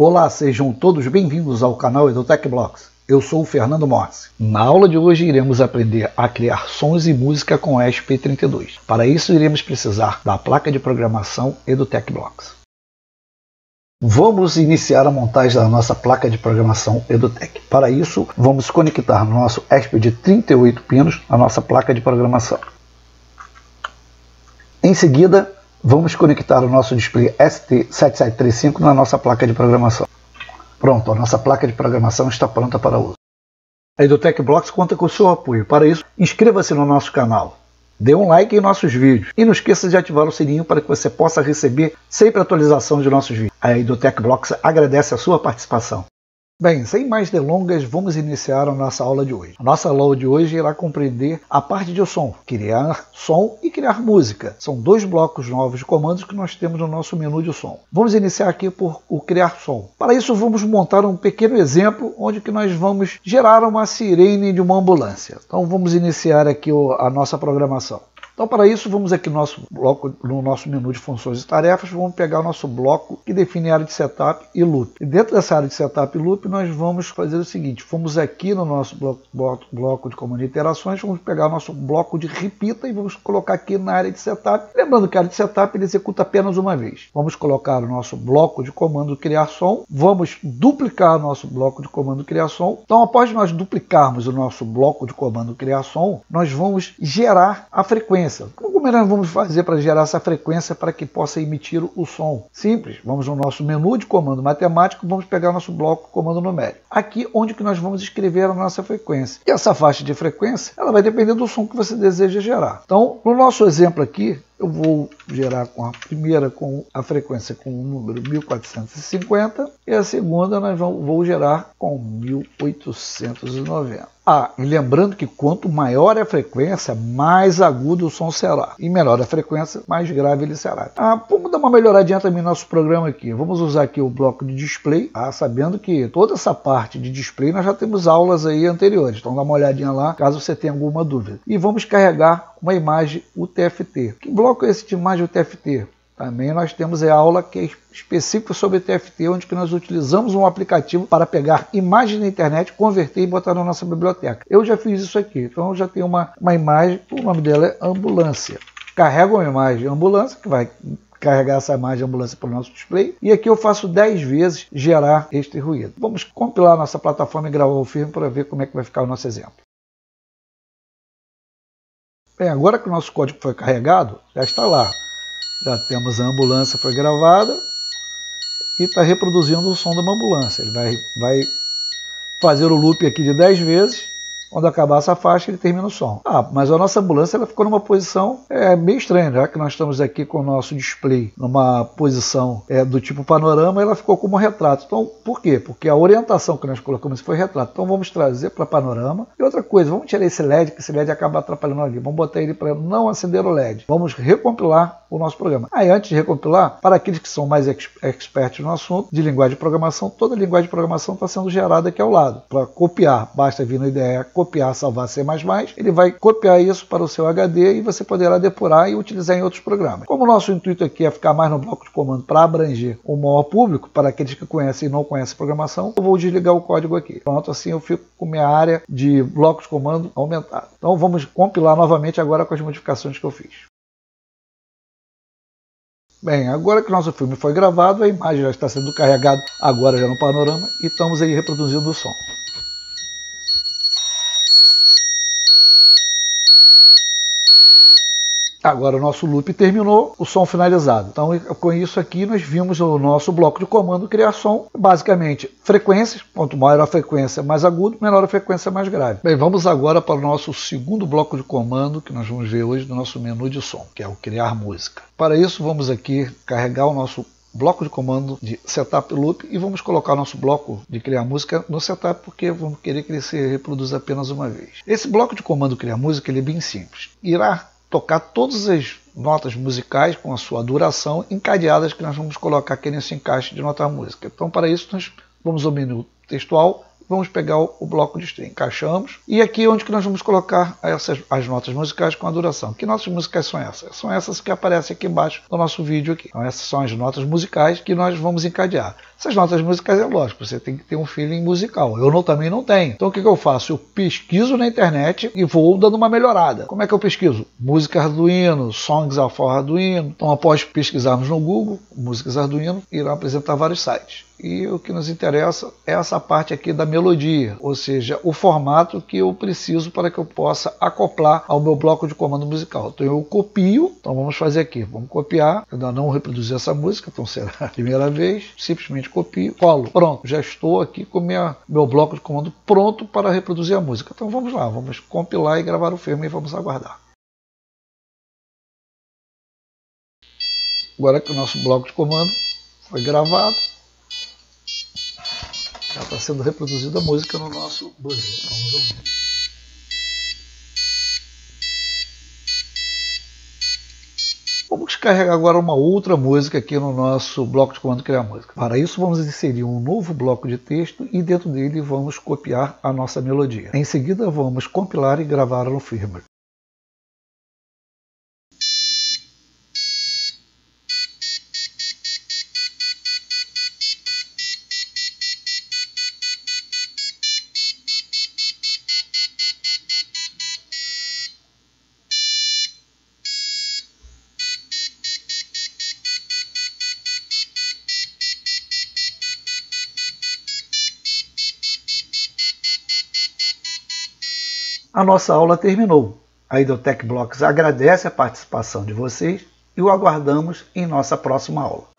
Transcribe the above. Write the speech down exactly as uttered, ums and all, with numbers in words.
Olá, sejam todos bem-vindos ao canal EduTecBlocks. Eu sou o Fernando Morse. Na aula de hoje iremos aprender a criar sons e música com E S P trinta e dois. Para isso iremos precisar da placa de programação EduTecBlocks. Vamos iniciar a montagem da nossa placa de programação EduTec. Para isso, vamos conectar no nosso E S P de trinta e oito pinos a nossa placa de programação. Em seguida, vamos conectar o nosso display S T sete sete três cinco na nossa placa de programação. Pronto, a nossa placa de programação está pronta para uso. A EduTecBlocks conta com o seu apoio. Para isso, inscreva-se no nosso canal, dê um like em nossos vídeos e não esqueça de ativar o sininho para que você possa receber sempre a atualização de nossos vídeos. A EduTecBlocks agradece a sua participação. Bem, sem mais delongas, vamos iniciar a nossa aula de hoje. A nossa aula de hoje irá compreender a parte de som, criar som e criar música. São dois blocos novos de comandos que nós temos no nosso menu de som. Vamos iniciar aqui por o criar som. Para isso, vamos montar um pequeno exemplo onde que nós vamos gerar uma sirene de uma ambulância. Então, vamos iniciar aqui a nossa programação. Então, para isso, vamos aqui no nosso bloco, no nosso menu de funções e tarefas, vamos pegar o nosso bloco que define a área de setup e loop. E dentro dessa área de setup e loop, nós vamos fazer o seguinte: vamos aqui no nosso bloco, bloco, bloco de comando e interações, vamos pegar o nosso bloco de repita e vamos colocar aqui na área de setup. Lembrando que a área de setup ele executa apenas uma vez. Vamos colocar o nosso bloco de comando criar som, vamos duplicar o nosso bloco de comando criar som. Então, após nós duplicarmos o nosso bloco de comando criar som, nós vamos gerar a frequência. Como nós vamos fazer para gerar essa frequência para que possa emitir o som? Simples, vamos no nosso menu de comando matemático, vamos pegar o nosso bloco comando numérico. Aqui onde que nós vamos escrever a nossa frequência. E essa faixa de frequência, ela vai depender do som que você deseja gerar. Então, no nosso exemplo aqui, eu vou gerar com a primeira com a frequência com o número mil quatrocentos e cinquenta e a segunda nós vamos, vou gerar com mil oitocentos e noventa. Ah, e lembrando que quanto maior é a frequência, mais agudo o som será. E menor a frequência, mais grave ele será. Ah, vamos dar uma melhoradinha também no nosso programa aqui. Vamos usar aqui o bloco de display, ah, sabendo que toda essa parte de display nós já temos aulas aí anteriores. Então dá uma olhadinha lá, caso você tenha alguma dúvida. E vamos carregar uma imagem U T F T. Que bloco é esse de imagem U T F T? Também nós temos a aula que é específica sobre T F T, onde que nós utilizamos um aplicativo para pegar imagens na internet, converter e botar na nossa biblioteca. Eu já fiz isso aqui, então eu já tenho uma, uma imagem, o nome dela é ambulância. Carrego uma imagem ambulância, que vai carregar essa imagem ambulância para o nosso display, e aqui eu faço dez vezes gerar este ruído. Vamos compilar nossa plataforma e gravar o filme para ver como é que vai ficar o nosso exemplo. Bem, agora que o nosso código foi carregado, já está lá. Já temos a ambulância foi gravada e está reproduzindo o som de uma ambulância. Ele vai, vai fazer o loop aqui de dez vezes. Quando acabar essa faixa, ele termina o som. Ah, mas a nossa ambulância ela ficou numa posição é, meio estranha, já que nós estamos aqui com o nosso display numa posição é, do tipo panorama, ela ficou como retrato. Então, por quê? Porque a orientação que nós colocamos foi retrato. Então, vamos trazer para panorama. E outra coisa, vamos tirar esse L E D, que esse L E D acaba atrapalhando ali. Vamos botar ele para não acender o L E D. Vamos recompilar o nosso programa. Aí, antes de recompilar, para aqueles que são mais ex expertos no assunto de linguagem de programação, toda a linguagem de programação está sendo gerada aqui ao lado. Para copiar, basta vir no I D E, copiar, salvar C mais mais, ele vai copiar isso para o seu H D e você poderá depurar e utilizar em outros programas. Como o nosso intuito aqui é ficar mais no bloco de comando para abranger o maior público, para aqueles que conhecem e não conhecem programação, eu vou desligar o código aqui. Pronto, assim eu fico com minha área de bloco de comando aumentada. Então vamos compilar novamente agora com as modificações que eu fiz. Bem, agora que o nosso filme foi gravado, a imagem já está sendo carregada agora já no panorama e estamos aí reproduzindo o som. Agora o nosso loop terminou, o som finalizado. Então com isso aqui nós vimos o nosso bloco de comando criar som. Basicamente frequências, quanto maior a frequência mais agudo, menor a frequência mais grave. Bem, vamos agora para o nosso segundo bloco de comando que nós vamos ver hoje no nosso menu de som, que é o criar música. Para isso vamos aqui carregar o nosso bloco de comando de setup loop e vamos colocar o nosso bloco de criar música no setup porque vamos querer que ele se reproduza apenas uma vez. Esse bloco de comando criar música ele é bem simples. Irá tocar todas as notas musicais com a sua duração encadeadas que nós vamos colocar aqui nesse encaixe de nota música. Então para isso nós vamos ao menu textual, vamos pegar o, o bloco de string, encaixamos e aqui é onde que nós vamos colocar essas, as notas musicais com a duração. Que notas musicais são essas? São essas que aparecem aqui embaixo do nosso vídeo aqui. Então essas são as notas musicais que nós vamos encadear. Essas notas musicais é lógico, você tem que ter um feeling musical. Eu não, também não tenho. Então o que, que eu faço? Eu pesquiso na internet e vou dando uma melhorada. Como é que eu pesquiso? Música Arduino, Songs for Arduino. Então após pesquisarmos no Google, músicas Arduino, irão apresentar vários sites. E o que nos interessa é essa parte aqui da melodia, ou seja, o formato que eu preciso para que eu possa acoplar ao meu bloco de comando musical. Então eu copio, então vamos fazer aqui, vamos copiar, eu ainda não reproduzi essa música, então será a primeira vez, simplesmente copio, colo, pronto, já estou aqui com minha, meu bloco de comando pronto para reproduzir a música. Então vamos lá, vamos compilar e gravar o firmware e vamos aguardar. Agora que o nosso bloco de comando foi gravado, já está sendo reproduzida a música no nosso buzzer. Vamos ouvir. Vamos carregar agora uma outra música aqui no nosso bloco de comando Criar Música. Para isso vamos inserir um novo bloco de texto e dentro dele vamos copiar a nossa melodia. Em seguida vamos compilar e gravar no firmware. A nossa aula terminou. A Idotech Blocks agradece a participação de vocês e o aguardamos em nossa próxima aula.